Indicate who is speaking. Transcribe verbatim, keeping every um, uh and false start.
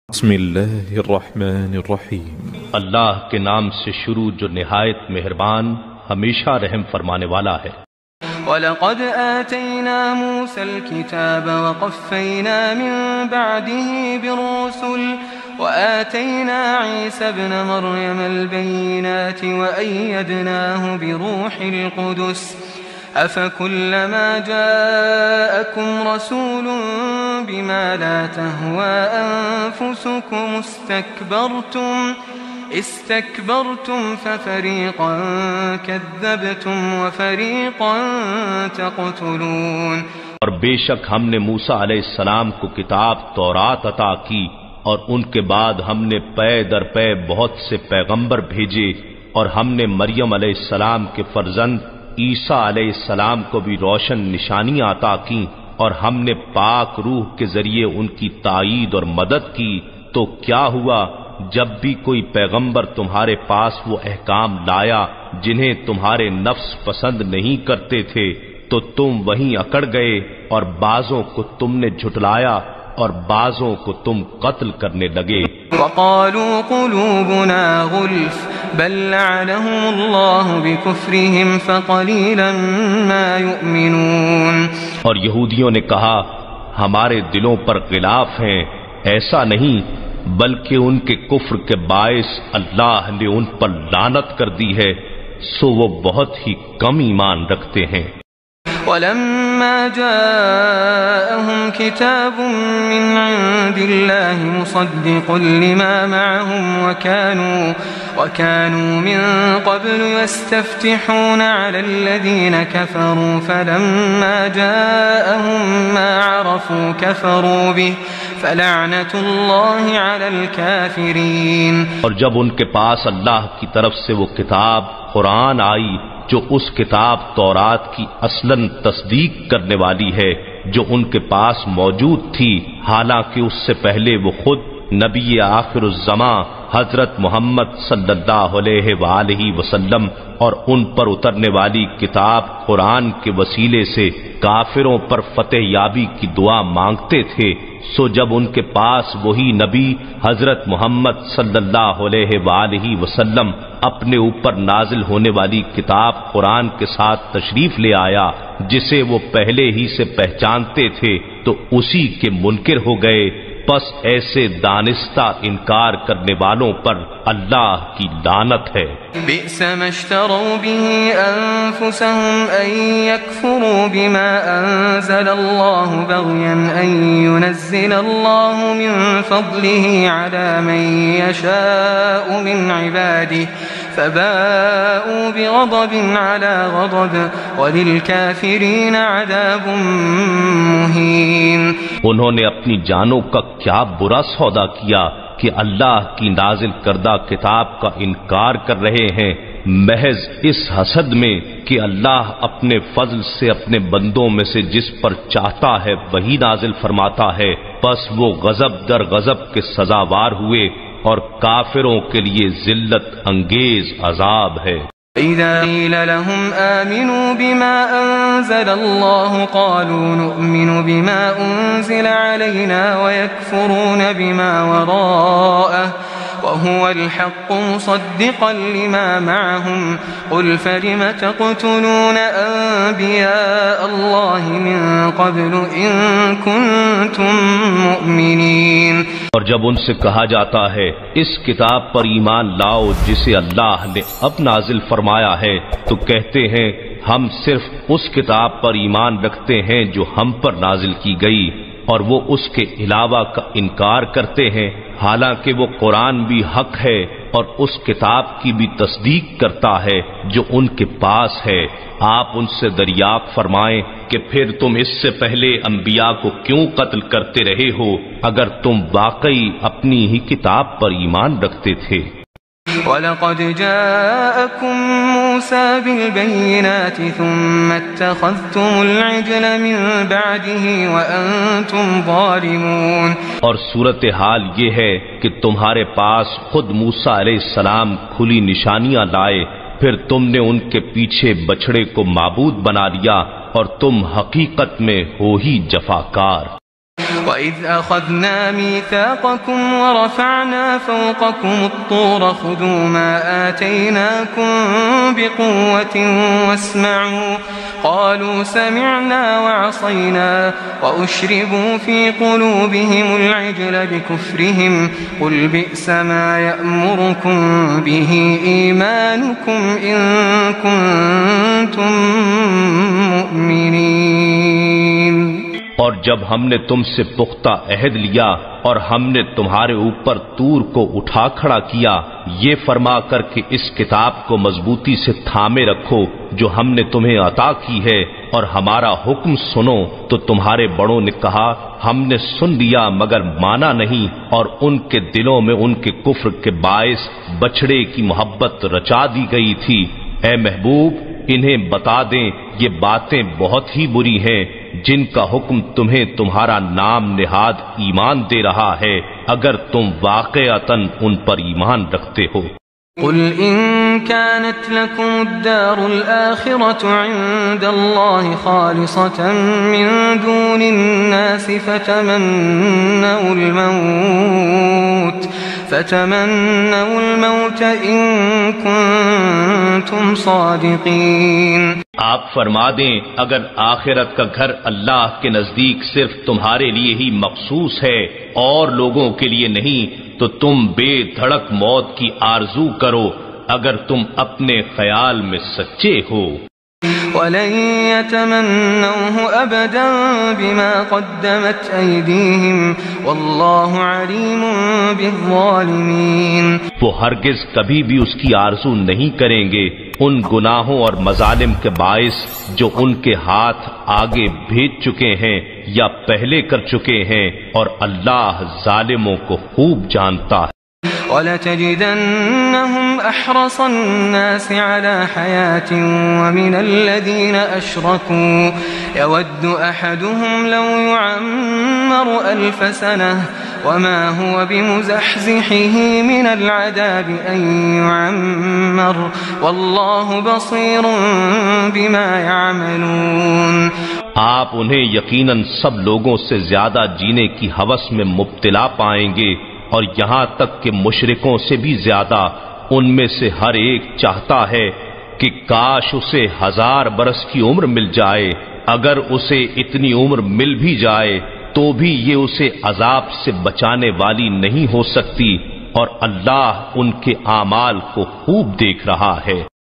Speaker 1: بسم اللہ الرحمن الرحیم،
Speaker 2: اللہ کے نام سے شروع جو نہایت مہربان ہمیشہ رحم فرمانے والا ہے۔
Speaker 3: وَلَقَدْ آتَيْنَا مُوسَى الْكِتَابَ وَقَفَّيْنَا مِن بَعْدِهِ بِالرُّسُلِ وَآتَيْنَا عِيسَى ابْنَ مَرْيَمَ الْبَيِّنَاتِ وَأَيَّدْنَاهُ بِرُوحِ الْقُدُسِ أَفَكُلَّمَا جَاءَكُمْ رَسُولٌ بِمَا لَا تَهْوَىٰ أَنفُسُكُمُ اسْتَكْبَرْتُمْ اسْتَكْبَرْتُمْ فَفَرِيقًا كَذَّبْتُمْ وَفَرِيقًا تَقْتُلُونَ۔
Speaker 2: اور بے شک ہم نے موسیٰ علیہ السلام کو کتاب تورات عطا کی، اور ان کے بعد ہم نے پے در پے بہت سے پیغمبر بھیجے، اور ہم نے مریم علیہ السلام کے فرزند عیسیٰ علیہ السلام کو بھی روشن نشانیاں عطا کیں، اور ہم نے پاک روح کے ذریعے ان کی تائید اور مدد کی۔ تو کیا ہوا جب بھی کوئی پیغمبر تمہارے پاس وہ احکام لایا جنہیں تمہارے نفس پسند نہیں کرتے تھے، تو تم وہیں اکڑ گئے، اور بعضوں کو تم نے جھٹلایا اور بعضوں کو تم قتل کرنے لگے۔
Speaker 3: وَقَالُوا قُلُوبُنَا غُلْفٌ بَل لَّعَنَهُمُ اللَّهُ بِكُفْرِهِمْ فَقَلِيلًا مَّا يُؤْمِنُونَ۔
Speaker 2: اور یہودیوں نے کہا ہمارے دلوں پر غلاف ہیں، ایسا نہیں بلکہ ان کے کفر کے باعث اللہ نے ان پر لعنت کر دی ہے، سو وہ بہت ہی کم ایمان رکھتے ہیں۔
Speaker 3: وَلَمَّا جَاءَهُمْ كِتَابٌ مِّنْ عِندِ اللَّهِ مُصَدِّقٌ لِّمَا مَعَهُمْ وَكَانُوا وَكَانُوا مِن قَبْلُ يَسْتَفْتِحُونَ عَلَى الَّذِينَ كَفَرُوا فَلَمَّا جَاءَهُم مَّا عَرَفُوا كَفَرُوا بِهِ فَلَعْنَةُ اللَّهِ عَلَى الْكَافِرِينَ۔
Speaker 2: اور جب ان کے پاس اللہ کی طرف سے وہ کتاب قرآن آئی جو اس کتاب تورات کی اصلاً تصدیق کرنے والی ہے جو ان کے پاس موجود تھی، حالانکہ اس سے پہلے وہ خود نبی آخر الزماں حضرت محمد صلی اللہ علیہ وآلہ وسلم اور ان پر اترنے والی کتاب قرآن کے وسیلے سے کافروں پر فتح یابی کی دعا مانگتے تھے، سو جب ان کے پاس وہی نبی حضرت محمد صلی اللہ علیہ وآلہ وسلم اپنے اوپر نازل ہونے والی کتاب قرآن کے ساتھ تشریف لے آیا جسے وہ پہلے ہی سے پہچانتے تھے، تو اسی کے منکر ہو گئے۔ پس ایسے دانستہ انکار کرنے والوں پر اللہ کی لعنت ہے۔
Speaker 3: بئس ما اشتروا به أنفسهم أن يكفروا بما أنزل الله بغيا أن ينزل الله من فضله على من يشاء من عباده فباءوا بغضب على غضب وللكافرين عذاب مهين۔
Speaker 2: انہوں نے اپنی جانوں کا کیا برا سودا کیا کہ اللہ کی نازل کردہ کتاب کا انکار کر رہے ہیں، محض اس حسد میں کہ اللہ اپنے فضل سے اپنے بندوں میں سے جس پر چاہتا ہے وہی نازل فرماتا ہے، پس وہ غضب در غضب کے سزاوار ہوئے، اور کافروں کے لیے ذلت انگیز عذاب ہے۔
Speaker 3: إِذَا قِيلَ لَهُمْ آمِنُوا بِمَا أَنزَلَ اللَّهُ قَالُوا نُؤْمِنُ بِمَا أُنزِلَ عَلَيْنَا وَيَكْفُرُونَ بِمَا وَرَاءَهُ وَهُوَ الْحَقُّ مُصَدِّقًا لِّمَا مَعَهُمْ قُلْ فَلِمَ تَقْتُلُونَ أَنبِيَاءَ اللَّهِ مِن قَبْلُ إِن كُنتُم مُّؤْمِنِينَ۔
Speaker 2: اور جب ان سے کہا جاتا ہے اس کتاب پر ایمان لاؤ جسے اللہ نے اب نازل فرمایا ہے، تو کہتے ہیں ہم صرف اس کتاب پر ایمان رکھتے ہیں جو ہم پر نازل کی گئی، اور وہ اس کے علاوہ کا انکار کرتے ہیں، حالانکہ وہ قرآن بھی حق ہے اور اس کتاب کی بھی تصدیق کرتا ہے جو ان کے پاس ہے۔ آپ ان سے دریافت فرمائیں کہ پھر تم اس سے پہلے انبیاء کو کیوں قتل کرتے رہے ہو اگر تم واقعی اپنی ہی کتاب پر ایمان رکھتے تھے۔
Speaker 3: وَلَقَدْ جَاءَكُم مُّوسَىٰ بِالْبَيِّنَاتِ ثُمَّ اتَّخَذْتُمُ الْعِجْلَ مِن بَعْدِهِ وَأَنتُمْ ظَالِمُونَ۔
Speaker 2: اور صورتحال یہ ہے کہ تمہارے پاس خود موسیٰ علیہ السلام کھلی نشانیاں لائے، پھر تم نے ان کے پیچھے بچڑے کو معبود بنا لیا، اور تم حقیقت میں ہو ہی جفاکار۔
Speaker 3: وَإِذْ أَخَذْنَا مِيثَاقَكُمْ وَرَفَعْنَا فَوْقَكُمُ الطُّورَ خُذُوا مَا آتَيْنَاكُمْ بِقُوَّةٍ وَاسْمَعُوا قَالُوا سَمِعْنَا وَعَصَيْنَا وَأُشْرِبُوا فِي قُلُوبِهِمُ الْعِجْلَ بِكُفْرِهِمْ قُلْ بِئْسَ مَا يَأْمُرُكُمْ بِهِ إِيمَانُكُمْ إِن كُنتُم مُّؤْمِنِينَ۔
Speaker 2: اور جب ہم نے تم سے پختہ عہد لیا اور ہم نے تمہارے اوپر طور کو اٹھا کھڑا کیا یہ فرما کر کہ اس کتاب کو مضبوطی سے تھامے رکھو جو ہم نے تمہیں عطا کی ہے اور ہمارا حکم سنو، تو تمہارے بڑوں نے کہا ہم نے سن لیا مگر مانا نہیں، اور ان کے دلوں میں ان کے کفر کے باعث بچھڑے کی محبت رچا دی گئی تھی۔ اے محبوب انہیں بتا دیں یہ باتیں بہت ہی بری ہیں جن کا حکم تمہیں تمہارا نام نہاد ایمان دے رہا ہے، اگر تم واقعتاً ان پر ایمان رکھتے ہو۔
Speaker 3: قل إن كانت لكم الدار الآخرة عند الله خالصة من دون الناس فتمنوا الموت فتمنوا الموت إن كنتم صادقين۔
Speaker 2: آپ فرما دیں اگر آخرت کا گھر اللہ کے نزدیک صرف تمہارے لیے ہی مخصوص ہے اور لوگوں کے لیے نہیں تو تم بے دھڑک موت کی آرزو کرو اگر تم اپنے خیال میں سچے ہو۔
Speaker 3: وَلَن يَتَمَنَّوْهُ أَبَدًا بِمَا قَدَّمَتْ أَيْدِيهِمْ وَاللَّهُ عَلِيمٌ بِالظَّالِمِينَ۔
Speaker 2: وہ ہرگز کبھی بھی اس کی آرزو نہیں کریں گے ان گناہوں اور مظالم کے باعث جو ان کے ہاتھ آگے بھیج چکے ہیں یا پہلے کر چکے ہیں، اور اللہ ظالموں کو خوب جانتا ہے۔
Speaker 3: وَلَتَجِدَنَّهُمْ أَحْرَصَ النَّاسِ عَلَى حَيَاةٍ وَمِنَ الَّذِينَ أَشْرَكُوا يَوَدُّ أَحَدُهُمْ لَوْ يُعَمَّرُ أَلْفَ سَنَةٍ وَمَا هُوَ بِمُزَحْزِحِهِ مِنَ الْعَذَابِ أَن يُعَمَّرَ وَاللَّهُ بَصِيرٌ بِمَا يَعْمَلُونَ۔
Speaker 2: آپ انہیں یقیناً سب لوگوں سے زیادہ جینے کی ہوس میں مبتلا پائیں گے، اور یہاں تک کہ مشرکوں سے بھی زیادہ ان میں سے ہر ایک چاہتا ہے کہ کاش اسے ہزار برس کی عمر مل جائے، اگر اسے اتنی عمر مل بھی جائے تو بھی یہ اسے عذاب سے بچانے والی نہیں ہو سکتی، اور اللہ ان کے اعمال کو خوب دیکھ رہا ہے۔